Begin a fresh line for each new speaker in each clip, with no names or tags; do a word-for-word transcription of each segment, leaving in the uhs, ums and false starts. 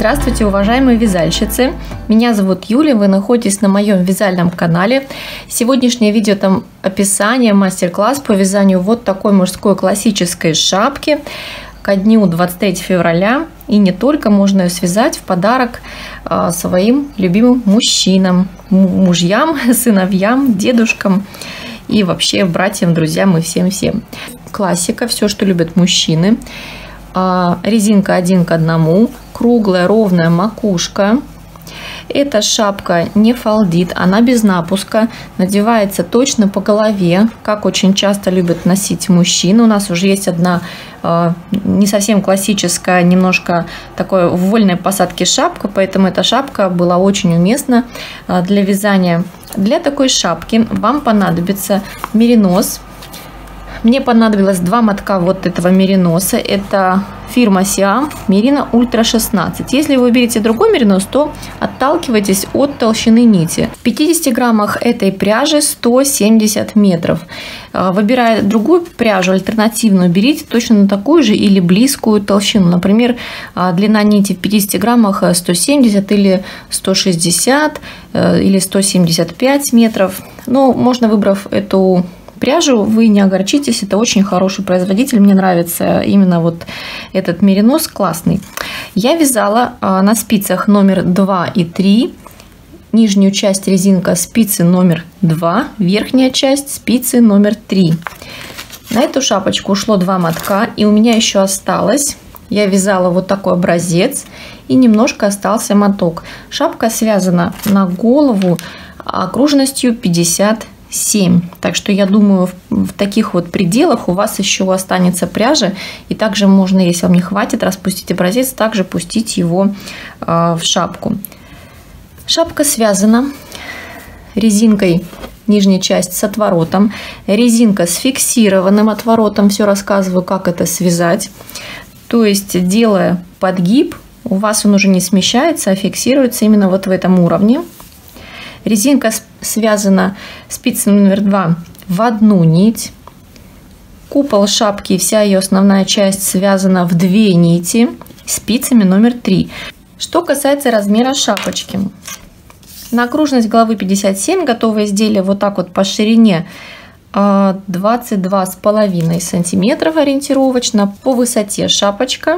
Здравствуйте, уважаемые вязальщицы! Меня зовут Юлия, вы находитесь на моем вязальном канале. Сегодняшнее видео там описание, мастер-класс по вязанию вот такой мужской классической шапки ко дню двадцать третьего февраля. И не только, можно ее связать в подарок а, своим любимым мужчинам, мужьям, сыновьям, дедушкам и вообще братьям, друзьям и всем-всем. Классика, все, что любят мужчины. А, резинка один к одному, круглая ровная макушка. Эта шапка не фалдит, она без напуска, надевается точно по голове, как очень часто любят носить мужчины. У нас уже есть одна э, не совсем классическая, немножко такой в вольной посадке шапка, поэтому эта шапка была очень уместна э, для вязания. Для такой шапки вам понадобится меринос. Мне понадобилось два мотка вот этого мериноса. Это фирма Сиам Мерино Ультра шестнадцать. Если вы берете другой меринос, то отталкивайтесь от толщины нити. В пятидесяти граммах этой пряжи сто семьдесят метров. Выбирая другую пряжу, альтернативную, берите точно на такую же или близкую толщину. Например, длина нити в пятидесяти граммах сто семьдесят или сто шестьдесят или сто семьдесят пять метров. Но можно, выбрав эту пряжу, вы не огорчитесь, это очень хороший производитель, мне нравится именно вот этот меринос, классный. Я вязала на спицах номер два и три, нижнюю часть резинка спицы номер два, верхняя часть спицы номер три. На эту шапочку ушло два мотка, и у меня еще осталось, я вязала вот такой образец, и немножко остался моток. Шапка связана на голову окружностью пятьдесят семь. Так что я думаю, в, в таких вот пределах у вас еще останется пряжа. И также можно, если вам не хватит, распустить образец, также пустить его э, в шапку. Шапка связана резинкой, нижняя часть с отворотом. Резинка с фиксированным отворотом. Все рассказываю, как это связать. То есть, делая подгиб, у вас он уже не смещается, а фиксируется именно вот в этом уровне. Резинка связана спицей номер два в одну нить. Купол шапки и вся ее основная часть связана в две нити спицами номер три. Что касается размера шапочки. На окружность головы пятьдесят семь, готовое изделие вот так вот по ширине двадцать два с половиной сантиметров ориентировочно. По высоте шапочка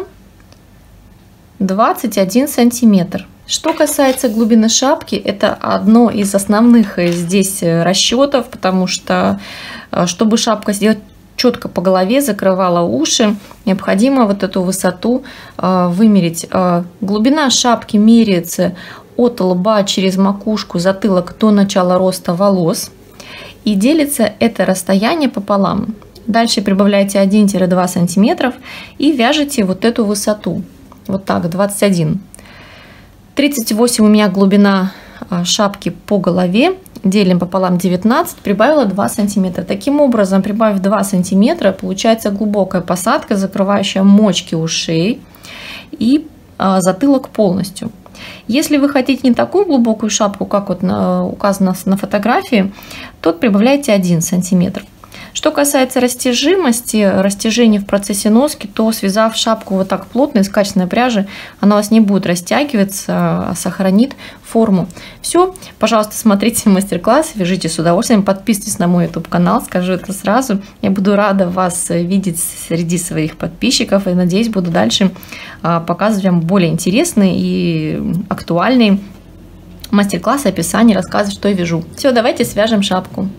двадцать один сантиметр. Что касается глубины шапки, это одно из основных здесь расчетов, потому что, чтобы шапка сделать четко по голове, закрывала уши, необходимо вот эту высоту вымерить. Глубина шапки меряется от лба через макушку, затылок до начала роста волос. И делится это расстояние пополам. Дальше прибавляете один-два сантиметра и вяжете вот эту высоту. Вот так, двадцать один. тридцать восемь у меня глубина шапки по голове, делим пополам девятнадцать, прибавила два сантиметра. Таким образом, прибавив два сантиметра, получается глубокая посадка, закрывающая мочки ушей и затылок полностью. Если вы хотите не такую глубокую шапку, как вот указано на фотографии, то прибавляйте один сантиметр. Что касается растяжимости, растяжения в процессе носки, то связав шапку вот так плотно из качественной пряжи, она у вас не будет растягиваться, а сохранит форму. Все, пожалуйста, смотрите мастер-класс, вяжите с удовольствием, подписывайтесь на мой YouTube канал, скажу это сразу. Я буду рада вас видеть среди своих подписчиков и надеюсь, буду дальше показывать вам более интересные и актуальные мастер-классы, описания, рассказывать, что я вяжу. Все, давайте свяжем шапку.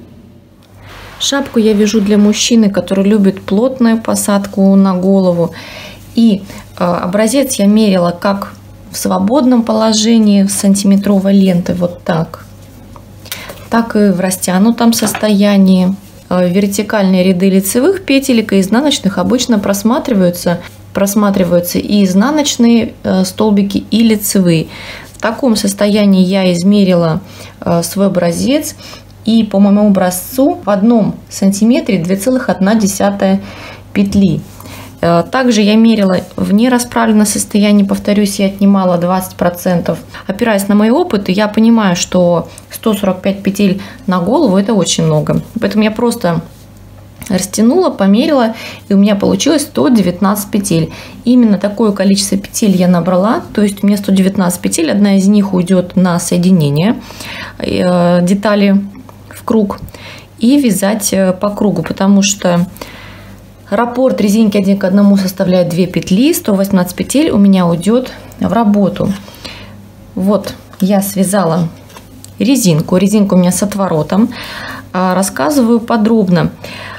Шапку я вяжу для мужчины, который любит плотную посадку на голову. И э, образец я мерила как в свободном положении в сантиметровой ленты, вот так, так и в растянутом состоянии. Э, вертикальные ряды лицевых петелек и изнаночных обычно просматриваются, просматриваются и изнаночные э, столбики, и лицевые. В таком состоянии я измерила э, свой образец. И по моему образцу в одном сантиметре две целых одна десятая петли. Также я мерила в нерасправленном состоянии, повторюсь, я отнимала двадцать процентов. Опираясь на мой опыт, я понимаю, что сто сорок пять петель на голову это очень много. Поэтому я просто растянула, померила, и у меня получилось сто девятнадцать петель. Именно такое количество петель я набрала, то есть у меня сто девятнадцать петель, одна из них уйдет на соединение э, детали в круг и вязать по кругу, потому что раппорт резинки один к одному составляет две петли, сто восемнадцать петель у меня уйдет в работу. Вот я связала резинку, резинка у меня с отворотом, рассказываю подробно.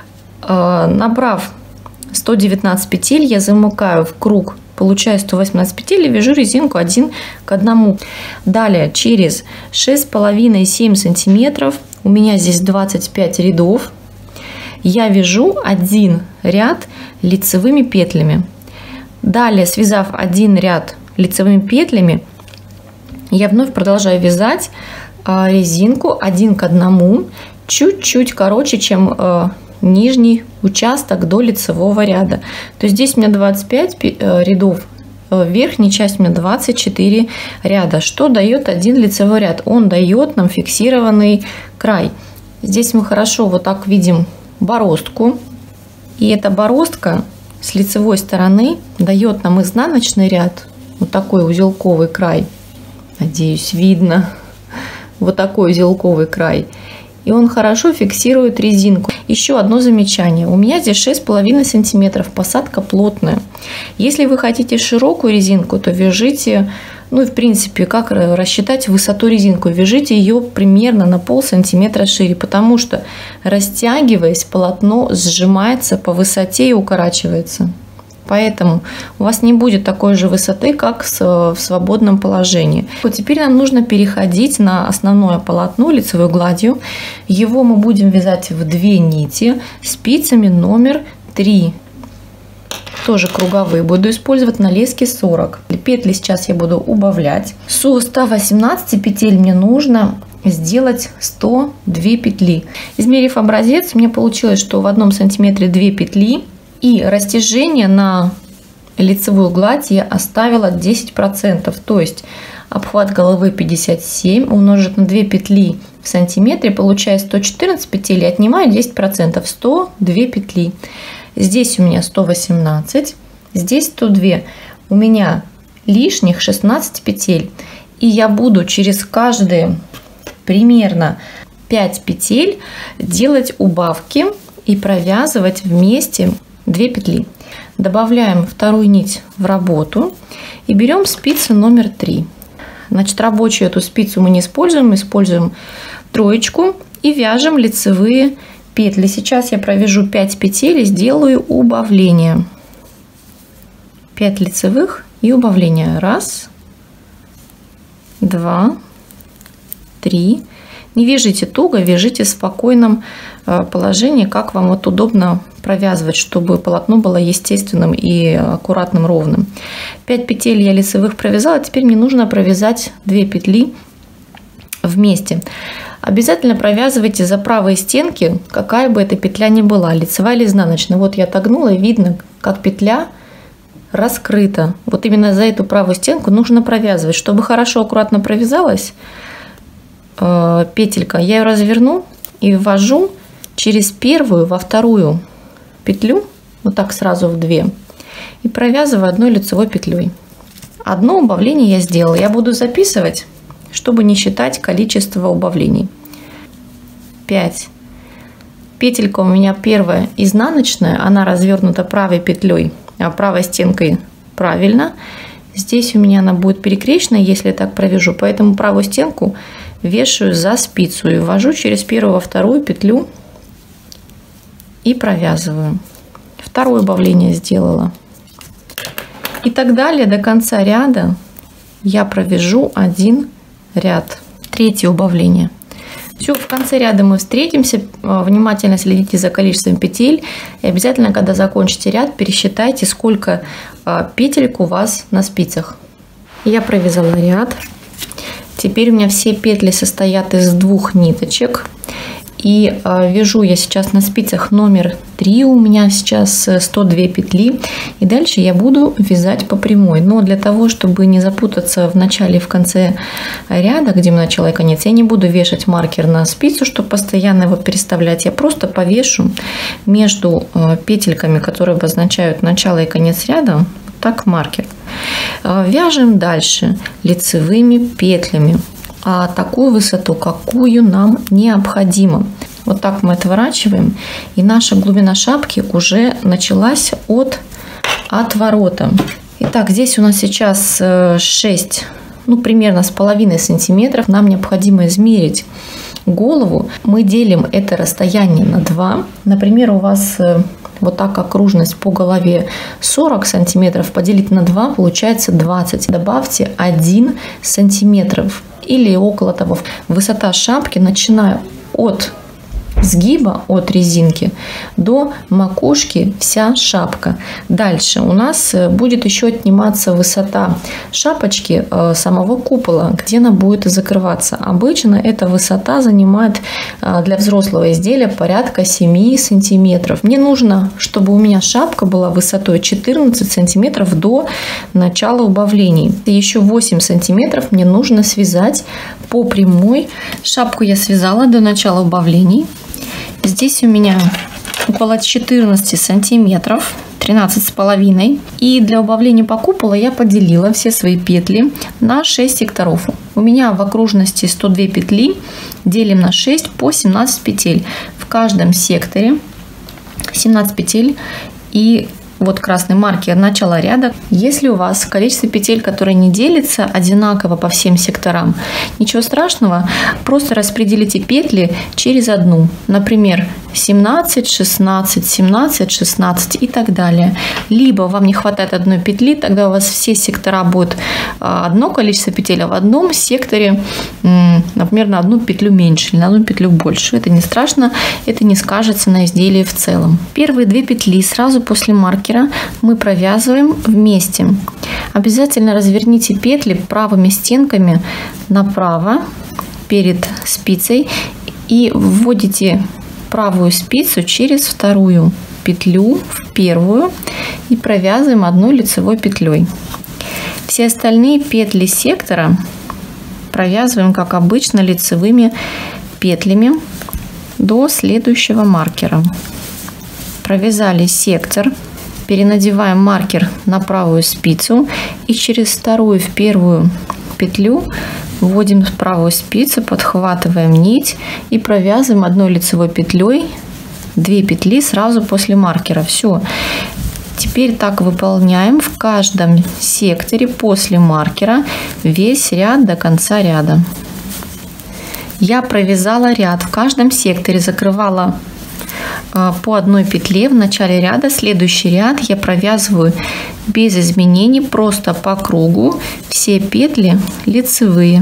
Набрав сто девятнадцать петель, я замыкаю в круг, получаю сто восемнадцать петель и вяжу резинку один к одному. Далее через шесть с половиной — семь сантиметров, у меня здесь двадцать пять рядов, я вяжу один ряд лицевыми петлями. Далее, связав один ряд лицевыми петлями, я вновь продолжаю вязать резинку один к одному, чуть-чуть короче, чем нижний участок до лицевого ряда. То есть здесь у меня двадцать пять рядов, верхняя часть у меня двадцать четыре ряда. Что дает один лицевой ряд? Он дает нам фиксированный край. Здесь мы хорошо вот так видим бороздку. И эта бороздка с лицевой стороны дает нам изнаночный ряд. Вот такой узелковый край. Надеюсь, видно. Вот такой узелковый край. И он хорошо фиксирует резинку. Еще одно замечание. У меня здесь шесть с половиной сантиметров. Посадка плотная. Если вы хотите широкую резинку, то вяжите, ну и в принципе, как рассчитать высоту резинку? Вяжите ее примерно на пол сантиметра шире, потому что, растягиваясь, полотно сжимается по высоте и укорачивается. Поэтому у вас не будет такой же высоты, как в свободном положении. Вот теперь нам нужно переходить на основное полотно лицевой гладью. Его мы будем вязать в две нити спицами номер три. Тоже круговые буду использовать на леске сорок. Петли сейчас я буду убавлять. Со ста восемнадцати петель мне нужно сделать сто две петли. Измерив образец, мне получилось, что в одном сантиметре две петли. И растяжение на лицевую гладь я оставила десять процентов. То есть обхват головы пятьдесят семь умножить на две петли в сантиметре, получается сто четырнадцать петель, и отнимаю десять процентов, сто две петли. Здесь у меня сто восемнадцать, здесь сто два. У меня лишних шестнадцать петель. И я буду через каждые примерно пять петель делать убавки и провязывать вместе две петли. Добавляем вторую нить в работу и берем спицу номер три. Значит, рабочую эту спицу мы не используем, мы используем троечку и вяжем лицевые петли. Сейчас я провяжу пять петель и сделаю убавление. пять лицевых и убавление. Раз, два, три. Не вяжите туго, вяжите в спокойном положении, как вам вот удобно провязывать, чтобы полотно было естественным и аккуратным, ровным. пять петель я лицевых провязала, теперь мне нужно провязать две петли вместе. Обязательно провязывайте за правые стенки, какая бы эта петля ни была, лицевая или изнаночная. Вот я отогнула, и видно, как петля раскрыта. Вот именно за эту правую стенку нужно провязывать. Чтобы хорошо, аккуратно провязалась э, петелька, я ее разверну и ввожу через первую во вторую петлю, вот так сразу в две, и провязываю одной лицевой петлей. Одно убавление я сделала. Я буду записывать, чтобы не считать количество убавлений. пять. Петелька у меня первая изнаночная, она развернута правой петлей, а правой стенкой правильно. Здесь у меня она будет перекрещенная, если я так провяжу, поэтому правую стенку вешаю за спицу и ввожу через первую во вторую петлю и провязываю. Второе убавление сделала. И так далее до конца ряда я провяжу один ряд. Третье убавление. Все, в конце ряда мы встретимся. Внимательно следите за количеством петель. И обязательно, когда закончите ряд, пересчитайте, сколько петелек у вас на спицах. Я провязала ряд. Теперь у меня все петли состоят из двух ниточек. И э, вяжу я сейчас на спицах номер три, у меня сейчас сто две петли, и дальше я буду вязать по прямой. Но для того, чтобы не запутаться в начале и в конце ряда, где начало и конец, я не буду вешать маркер на спицу, чтобы постоянно его переставлять. Я просто повешу между э, петельками, которые обозначают начало и конец ряда, вот так маркер. Э, вяжем дальше лицевыми петлями. А такую высоту, какую нам необходимо. Вот так мы отворачиваем, и наша глубина шапки уже началась от отворота. Итак, здесь у нас сейчас шесть, ну примерно с половиной сантиметров. Нам необходимо измерить голову. Мы делим это расстояние на два. Например, у вас вот так окружность по голове сорок сантиметров, поделить на два получается двадцать. Добавьте один сантиметр или около того. Высота шапки, начиная от сгиба, от резинки до макушки, вся шапка. Дальше у нас будет еще отниматься высота шапочки самого купола, где она будет закрываться. Обычно эта высота занимает для взрослого изделия порядка семи сантиметров. Мне нужно, чтобы у меня шапка была высотой четырнадцать сантиметров до начала убавлений. Еще восемь сантиметров мне нужно связать по прямой. Шапку я связала до начала убавлений. Здесь у меня около четырнадцати сантиметров, тринадцать с половиной. И для убавления по куполу я поделила все свои петли на шесть секторов. У меня в окружности сто две петли, делим на шесть по семнадцать петель. В каждом секторе семнадцать петель. И вот красный маркер начала ряда. Если у вас количество петель, которые не делятся одинаково по всем секторам, ничего страшного, просто распределите петли через одну. Например, семнадцать, шестнадцать, семнадцать, шестнадцать и так далее. Либо вам не хватает одной петли, тогда у вас все сектора будут одно количество петель, а в одном секторе, например, на одну петлю меньше или на одну петлю больше. Это не страшно, это не скажется на изделии в целом. Первые две петли сразу после маркера мы провязываем вместе. Обязательно разверните петли правыми стенками направо перед спицей и вводите правую спицу через вторую петлю в первую и провязываем одной лицевой петлей. Все остальные петли сектора провязываем, как обычно, лицевыми петлями до следующего маркера. Провязали сектор, перенадеваем маркер на правую спицу и через вторую в первую петлю вводим правую спицу, подхватываем нить и провязываем одной лицевой петлей две петли сразу после маркера. Все. Теперь так выполняем в каждом секторе после маркера весь ряд до конца ряда. Я провязала ряд, в каждом секторе закрывала по одной петле в начале ряда. Следующий ряд я провязываю без изменений, просто по кругу, все петли лицевые.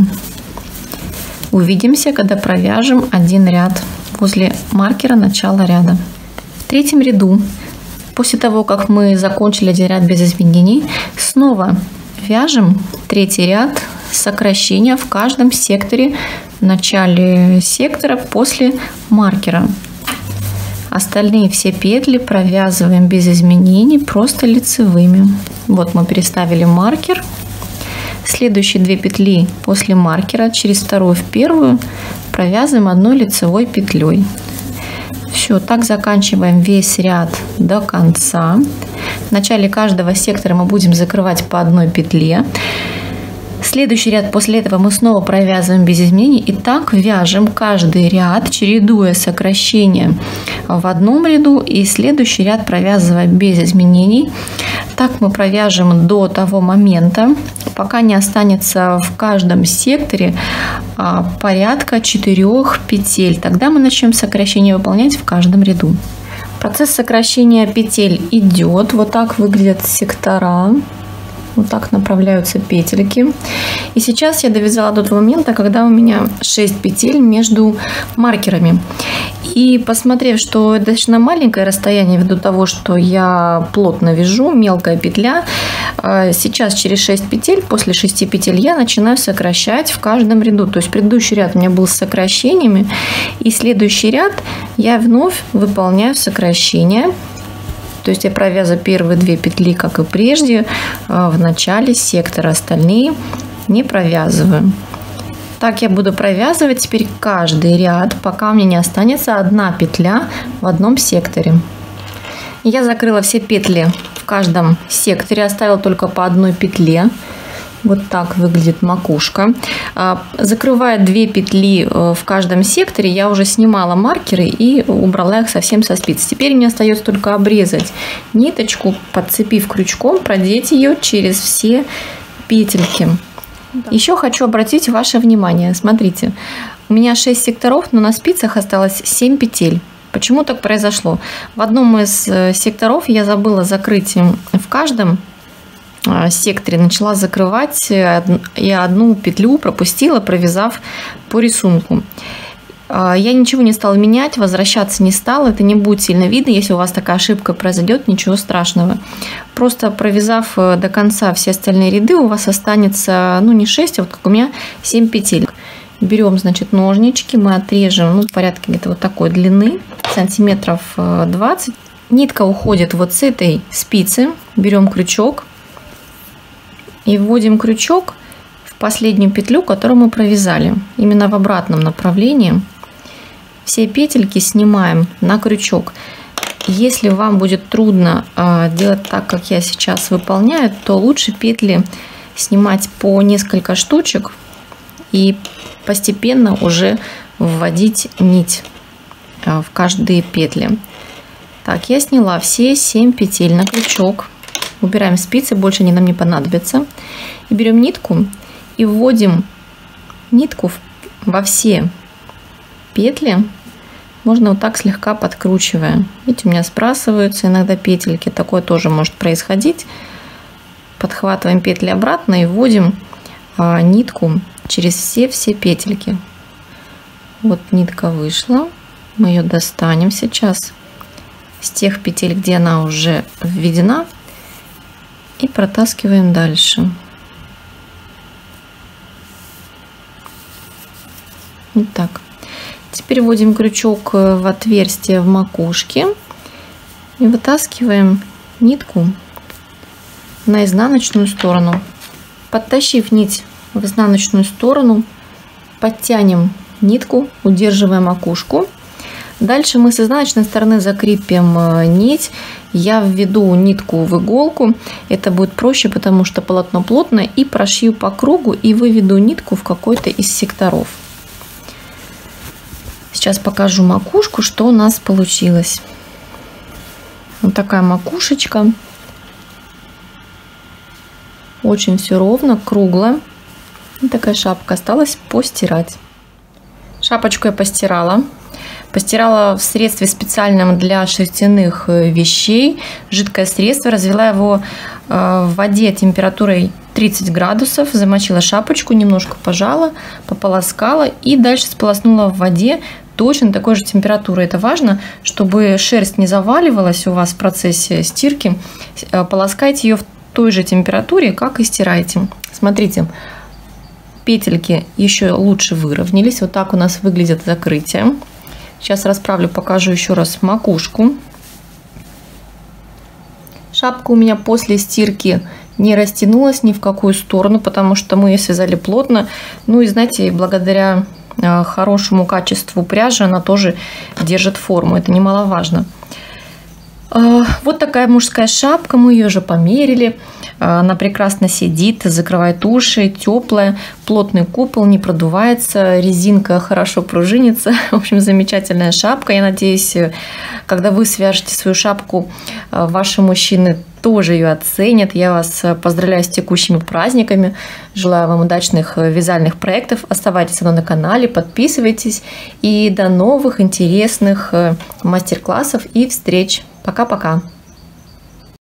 Увидимся, когда провяжем один ряд возле маркера начала ряда. В третьем ряду, после того, как мы закончили один ряд без изменений, снова вяжем третий ряд сокращения в каждом секторе в начале сектора после маркера. Остальные все петли провязываем без изменений, просто лицевыми. Вот мы переставили маркер. Следующие две петли после маркера через вторую в первую провязываем одной лицевой петлей. Все, так заканчиваем весь ряд до конца. В начале каждого сектора мы будем закрывать по одной петле. Следующий ряд после этого мы снова провязываем без изменений. И так вяжем каждый ряд, чередуя сокращения в одном ряду и следующий ряд провязывая без изменений. Так мы провяжем до того момента, пока не останется в каждом секторе порядка четырёх петель. Тогда мы начнем сокращение выполнять в каждом ряду. Процесс сокращения петель идет. Вот так выглядят сектора. Вот так направляются петельки. И сейчас я довязала до того момента, когда у меня шесть петель между маркерами. И посмотрев, что достаточно маленькое расстояние ввиду того, что я плотно вяжу, мелкая петля, сейчас через шесть петель, после шести петель я начинаю сокращать в каждом ряду. То есть предыдущий ряд у меня был с сокращениями, и следующий ряд я вновь выполняю сокращения. То есть я провязываю первые две петли, как и прежде, в начале сектора, остальные не провязываю. Так я буду провязывать теперь каждый ряд, пока у меня не останется одна петля в одном секторе. Я закрыла все петли в каждом секторе, оставила только по одной петле. Вот так выглядит макушка. Закрывая две петли в каждом секторе, я уже снимала маркеры и убрала их совсем со спиц. Теперь мне остается только обрезать ниточку, подцепив крючком, продеть ее через все петельки. Да. Еще хочу обратить ваше внимание. Смотрите, у меня шесть секторов, но на спицах осталось семь петель. Почему так произошло? В одном из секторов я забыла закрыть в каждом секторе, начала закрывать, я одну петлю пропустила, провязав по рисунку. Я ничего не стала менять, возвращаться не стала, это не будет сильно видно. Если у вас такая ошибка произойдет, ничего страшного. Просто провязав до конца все остальные ряды, у вас останется, ну, не шесть, а вот как у меня семь петель. Берем, значит, ножнички, мы отрежем, ну, в порядке где-то вот такой длины, сантиметров двадцать. Нитка уходит вот с этой спицы, берем крючок и вводим крючок в последнюю петлю, которую мы провязали, именно в обратном направлении. Все петельки снимаем на крючок. Если вам будет трудно э, делать так, как я сейчас выполняю, то лучше петли снимать по несколько штучек и постепенно уже вводить нить э, в каждые петли. Так, я сняла все семь петель на крючок. Убираем спицы, больше они нам не понадобятся. И берем нитку и вводим нитку во все петли. Можно вот так слегка подкручивая. Видите, у меня сбрасываются иногда петельки. Такое тоже может происходить. Подхватываем петли обратно и вводим а, нитку через все-все петельки. Вот нитка вышла. Мы ее достанем сейчас с тех петель, где она уже введена. И протаскиваем дальше. Вот так. Теперь вводим крючок в отверстие в макушке и вытаскиваем нитку на изнаночную сторону. Подтащив нить в изнаночную сторону, подтянем нитку, удерживая макушку. Дальше мы с изнаночной стороны закрепим нить. Я введу нитку в иголку. Это будет проще, потому что полотно плотное. И прошью по кругу и выведу нитку в какой-то из секторов. Сейчас покажу макушку, что у нас получилось. Вот такая макушечка. Очень все ровно, кругло. Вот такая шапка. Осталось постирать. Шапочку я постирала. Постирала в средстве специальном для шерстяных вещей. Жидкое средство. Развела его в воде температурой тридцать градусов. Замочила шапочку, немножко пожала, пополоскала и дальше сполоснула в воде точно такой же температуры. Это важно, чтобы шерсть не заваливалась у вас в процессе стирки. Полоскайте ее в той же температуре, как и стираете. Смотрите, петельки еще лучше выровнялись. Вот так у нас выглядит закрытие. Сейчас расправлю, покажу еще раз макушку. Шапка у меня после стирки не растянулась ни в какую сторону, потому что мы ее связали плотно. Ну и знаете, благодаря хорошему качеству пряжи она тоже держит форму. Это немаловажно. Вот такая мужская шапка. Мы ее уже померили. Она прекрасно сидит, закрывает уши, теплая, плотный купол, не продувается, резинка хорошо пружинится. В общем, замечательная шапка. Я надеюсь, когда вы свяжете свою шапку, ваши мужчины тоже ее оценят. Я вас поздравляю с текущими праздниками. Желаю вам удачных вязальных проектов. Оставайтесь со мной на канале, подписывайтесь. И до новых интересных мастер-классов и встреч. Пока-пока.